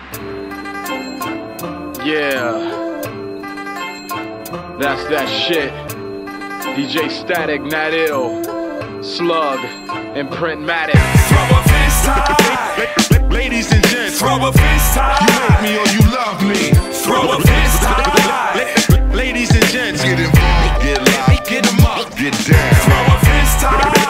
Yeah, that's that shit. DJ Static, Nat Ill, Slug, and Printmatic. Throw a fist high. Ladies and gents, Throw a fist high. you hate me or you love me. Throw a fist high. Ladies and gents, Get involved, get loud, get them up. get down. Throw a fist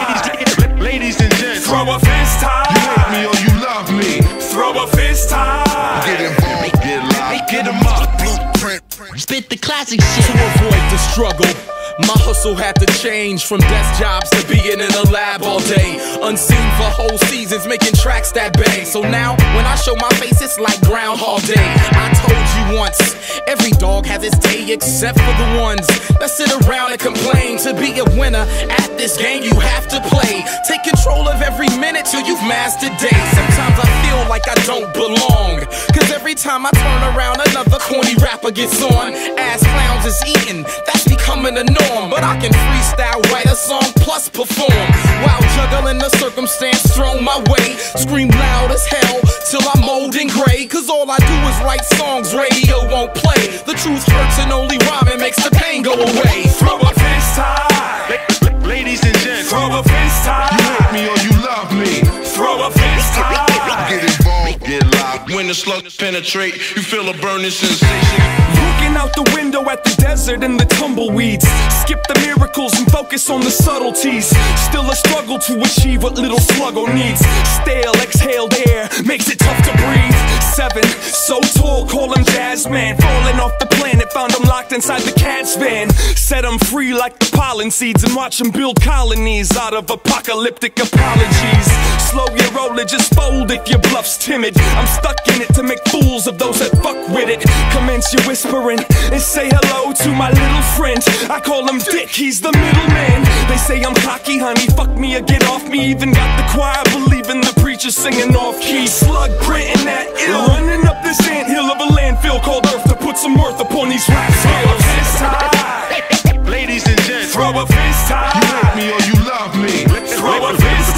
high. Ladies and gents, Throw a fist you high. hate me or you love me. Throw a fist high. Get involved, get loud, Get them up. blueprint. Spit the classic shit. To avoid the struggle, my hustle had to change from desk jobs to being in a lab all day. Unseen for whole seasons, making tracks that bang. So now, when I show my face, it's like Groundhog Day. I told you once, every dog has its day except for the ones that sit around and complain. To be a winner at this game, you have to play. Take control of every minute till you've mastered day. Sometimes I feel like I don't belong, cause every time I turn around, another corny rapper gets on. Ass clowns is eating, that's becoming a norm. But I can freestyle, write a song, plus perform, while juggling the circumstance thrown my way. Scream loud as hell till I'm old and gray, cause all I do is write songs radio won't play. The truth hurts and only rhyming makes the pain go away. Throw a fist high. Ladies and gents, Throw a fist you high. hate me or you love me. Throw a fist high. Get involved, get loud. When the slugs penetrate, you feel a burning sensation. Looking out the window at the desert and the tumbleweeds. Skip the miracles and focus on the subtleties. Still a struggle to achieve what little sluggo needs. Stale, exhaled air makes it tough to breathe. 7, so tall, call him Jazzman. Falling off the planet, found him locked inside the cat's van. Set him free like the pollen seeds and watch him build colonies out of apocalyptic apologies. Slow your roller, just fold if your bluff's timid. I'm stuck in it to make fools of those that fuck with it. Commence your whispering and say hello to my little friend. I call him Dick, he's the middleman. They say I'm cocky, honey, fuck me or get off me. Even got the choir believing the preacher singing off key. Slug printing that ill, running up this anthill of a landfill called Earth to put some worth upon these rap skills. Fist high. Ladies and gents, Throw a fist you high. hate me or you love me. Throw a fist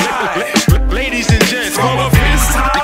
high. Ladies and gents, Throw a fist high.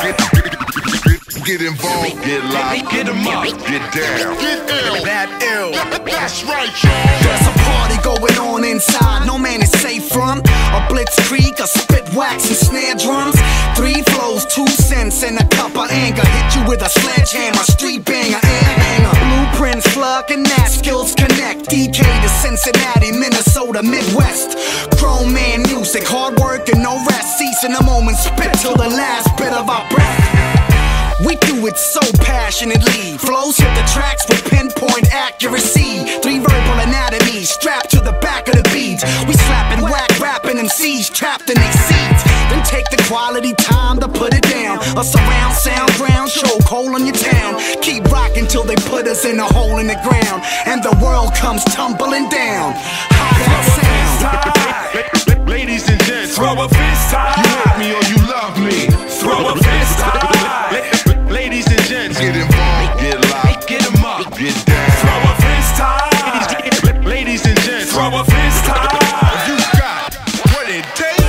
Get involved, get loud, get them up. get down. Get ill. That ill. That's right, y'all. There's a party going on inside, no man is safe from a blitzkrieg, a spit wax and snare drums. 3 flows, 2 cents, and a cup of anger. Hit you with a sledgehammer, street banger, air hanger. Blueprints, Slug and Nat, skills connect. DK to Cincinnati, Minnesota, Midwest. Chrome man music, hard work and no rest. Cease in a moment, spit till the last bit of our breath. We do it so passionately. Flows hit the tracks with pinpoint accuracy. 3 verbal anatomies strapped to the back of the beats. We slapping whack, rapping MCs trapped in their seats. Then take the quality time to put it down. A surround sound ground chokehold on your town. Keep rocking till they put us in a hole in the ground, and the world comes tumbling down. How that sound? Ladies and gents, Throw a fist high. you hate me or you love me. Throw a fist high. Ladies and gents, Get involved, get loud, get them up. get down. Throw a fist high. Ladies and gents, Throw a fist high. You got what it takes.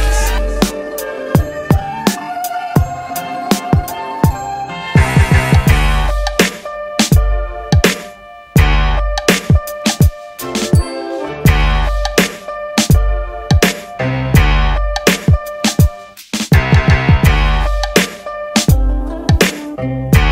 sound?